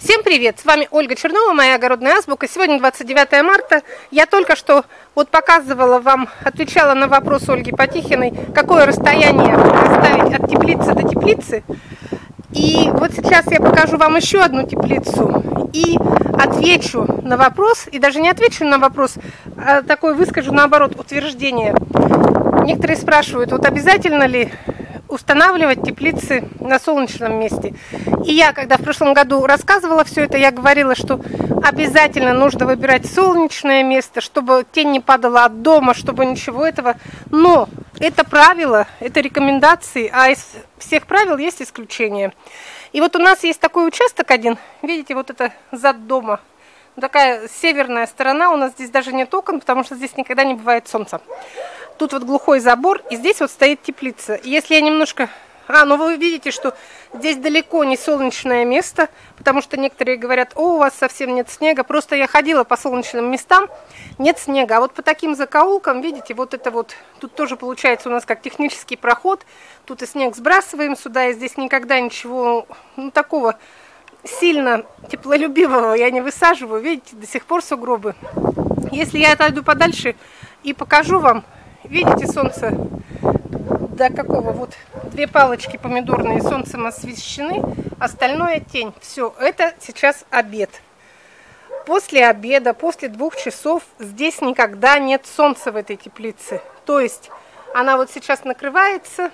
Всем привет! С вами Ольга Чернова, моя огородная азбука. Сегодня 29 марта. Я только что показывала вам, отвечала на вопрос Ольги Потихиной, какое расстояние оставить от теплицы до теплицы. И вот сейчас я покажу вам еще одну теплицу и отвечу на вопрос, и даже не отвечу на вопрос, а такой выскажу наоборот утверждение. Некоторые спрашивают, вот обязательно ли устанавливать теплицы на солнечном месте. И я, когда в прошлом году рассказывала все это, я говорила, что обязательно нужно выбирать солнечное место, чтобы тень не падала от дома, чтобы ничего этого. Но это правило, это рекомендации, а из всех правил есть исключения. И вот у нас есть такой участок один, видите, вот это зад дома. Такая северная сторона, у нас здесь даже нет окон, потому что здесь никогда не бывает солнца. Тут вот глухой забор, и здесь вот стоит теплица. И если я немножко... ну вы видите, что здесь далеко не солнечное место, потому что некоторые говорят, у вас совсем нет снега. Просто я ходила по солнечным местам, нет снега. А вот по таким закоулкам, видите, вот это вот, тут тоже получается у нас как технический проход. Тут и снег сбрасываем сюда, и здесь никогда ничего, такого сильно теплолюбивого я не высаживаю. Видите, до сих пор сугробы. Если я отойду подальше и покажу вам, видите, солнце до какого, вот две палочки помидорные солнцем освещены, остальное тень. Все, это сейчас обед. После обеда, после 2 часов здесь никогда нет солнца в этой теплице. То есть она вот сейчас накрывается,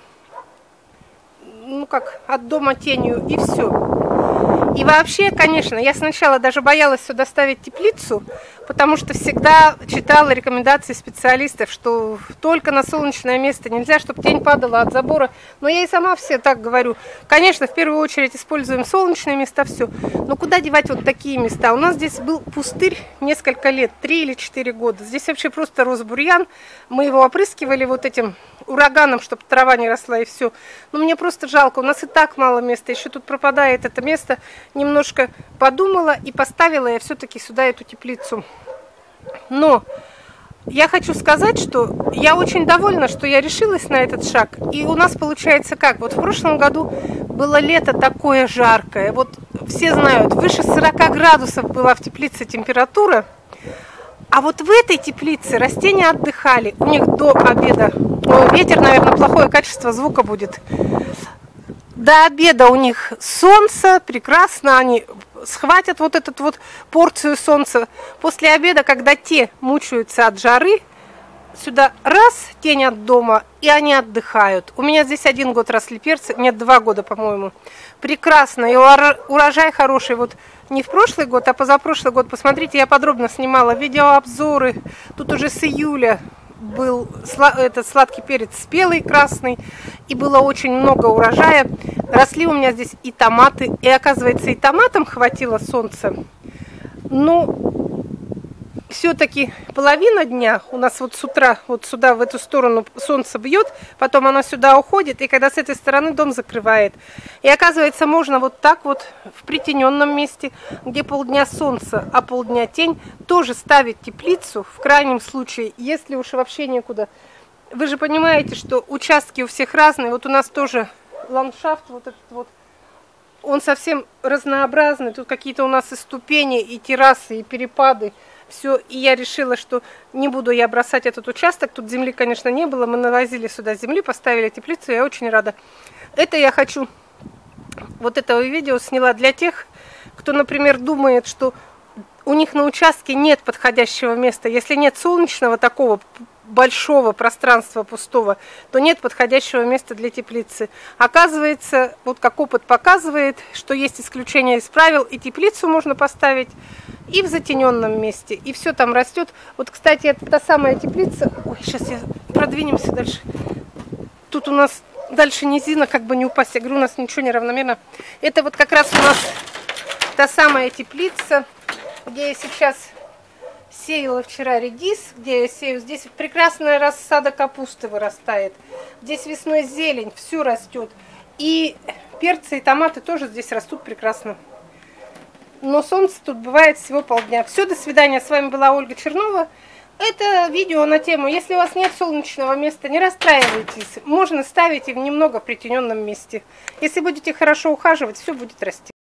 как от дома тенью, и все. И вообще, конечно, я сначала даже боялась сюда ставить теплицу, потому что всегда читала рекомендации специалистов, что только на солнечное место нельзя, чтобы тень падала от забора. Но я и сама все так говорю. Конечно, в первую очередь используем солнечные места, все. Но куда девать вот такие места? У нас здесь был пустырь несколько лет, 3 или 4 года. Здесь вообще просто рос бурьян. Мы его опрыскивали вот этим ураганом, чтобы трава не росла, и все. Но мне просто жалко, у нас и так мало места, еще тут пропадает это место. Немножко подумала и поставила я все-таки сюда эту теплицу. Но я хочу сказать, что я очень довольна, что я решилась на этот шаг. И у нас получается как? Вот в прошлом году было лето такое жаркое. Вот все знают, выше 40 градусов была в теплице температура. А вот в этой теплице растения отдыхали. У них до обеда, ветер, наверное, плохое качество звука будет. До обеда у них солнце, прекрасно, они схватят вот эту вот порцию солнца. После обеда, когда те мучаются от жары, сюда раз, тень от дома, и они отдыхают. У меня здесь 1 год росли перцы, нет, 2 года, по-моему. Прекрасно, и урожай хороший. Вот не в прошлый год, а позапрошлый год. Посмотрите, я подробно снимала видеообзоры. Тут уже с июля был этот сладкий перец спелый, красный, и было очень много урожая. Росли у меня здесь и томаты, и оказывается, и томатам хватило солнца. Но все-таки половина дня у нас вот с утра вот сюда, в эту сторону солнце бьет, потом оно сюда уходит, и когда с этой стороны дом закрывает. И оказывается, можно вот так вот в притененном месте, где полдня солнце, а полдня тень, тоже ставить теплицу, в крайнем случае, если уж вообще некуда. Вы же понимаете, что участки у всех разные. Вот у нас тоже ландшафт вот этот вот, он совсем разнообразный. Тут какие-то у нас и ступени, и террасы, и перепады. Все, и я решила, что не буду я бросать этот участок. Тут земли, конечно, не было. Мы навозили сюда земли, поставили теплицу. Я очень рада. Это я хочу, вот этого видео сняла для тех, кто, например, думает, что у них на участке нет подходящего места. Если нет солнечного такого большого пространства пустого, то нет подходящего места для теплицы. Оказывается, вот как опыт показывает, что есть исключения из правил, и теплицу можно поставить и в затененном месте, и все там растет. Вот, кстати, это та самая теплица. Ой, сейчас продвинемся дальше. Тут у нас дальше низина, как бы не упасть. Я говорю, у нас ничего не равномерно. Это вот как раз у нас та самая теплица, где я сейчас сеяла вчера редис, где я сею. Здесь прекрасная рассада капусты вырастает. Здесь весной зелень, все растет. И перцы, и томаты тоже здесь растут прекрасно. Но солнце тут бывает всего полдня. Все, до свидания. С вами была Ольга Чернова. Это видео на тему, если у вас нет солнечного места, не расстраивайтесь. Можно ставить и в немного притененном месте. Если будете хорошо ухаживать, все будет расти.